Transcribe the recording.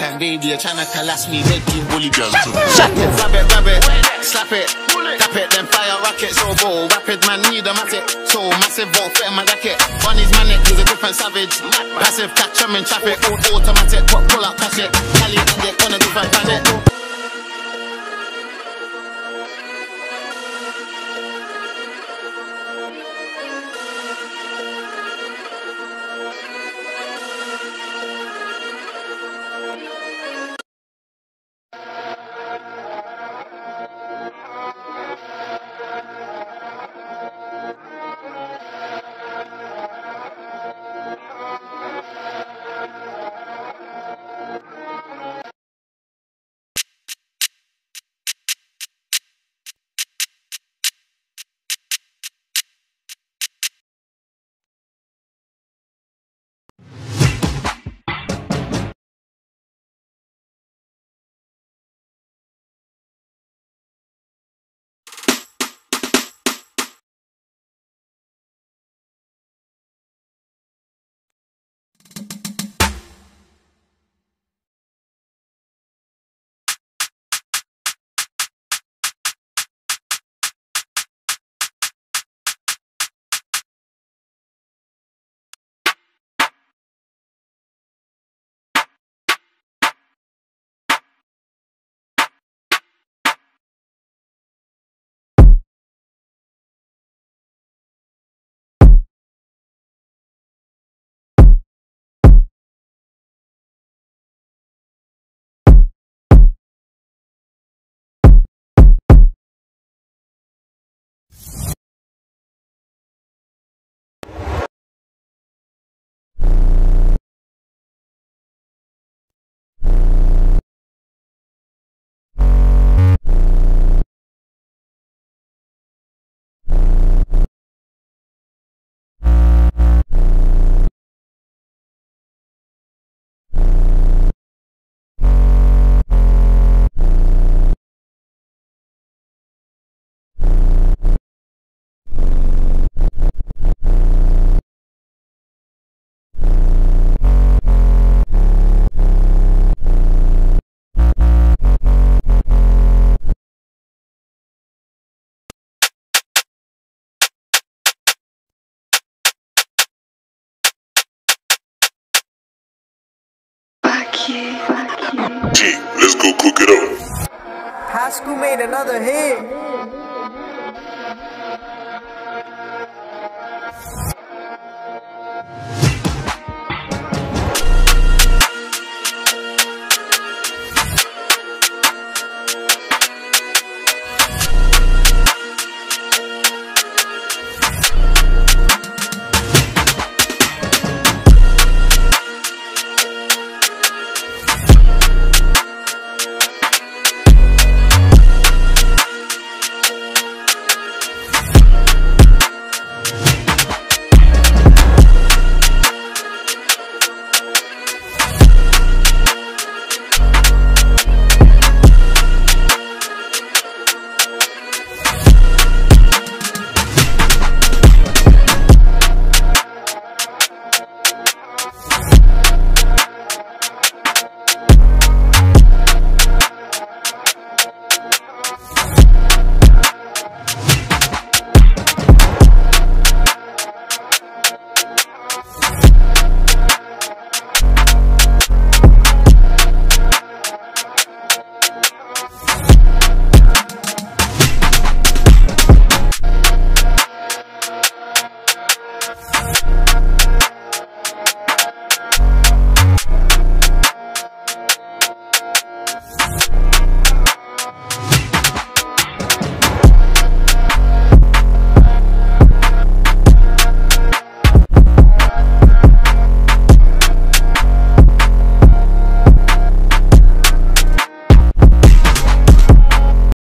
time, baby, you're tryna harass me, make you bully girl. Shut it, grab it, slap it, tap it, then fire rocket, so bold, rapid man need a matic, so massive, won't fit in my jacket. One is manic, he's a different savage, passive, catch him in traffic, automatic, pull up, cash it, Cali and it on a different planet. G, let's go cook it up. High school made another hit.